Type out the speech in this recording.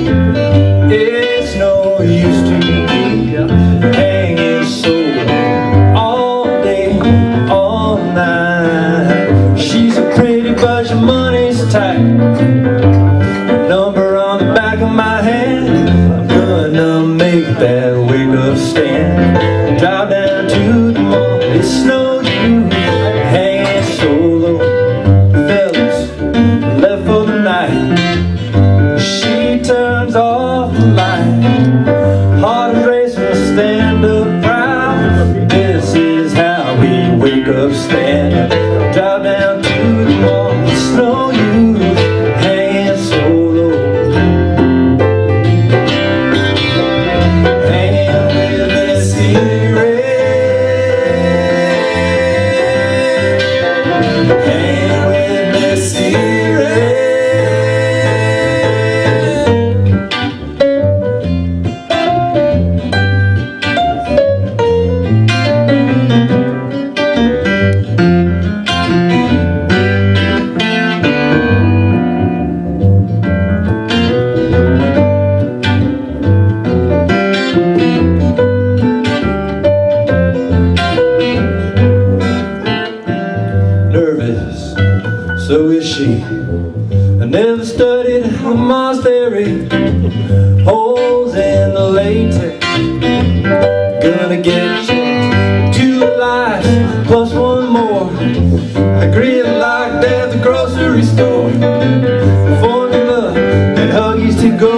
It's no use to be hanging solo all day, all night. She's a pretty but your money's tight. Number on the back of my hand, I'm gonna make that wake-up stand. Drive down to the mall, it's no use hanging solo. Fellas left for the night. She turns off the light. Heart is racing, stand up proud. This is how we wake up stand. Drive down to the mall, it's no use hanging solo. Hanging with Miss Eerie. Hanging with Miss Eerie. Nervous, so is she. I never studied the monastery. Holes in the latex. Gonna get you 2 lives plus 1 more. I greet like at the grocery store. Formula and Huggies to go.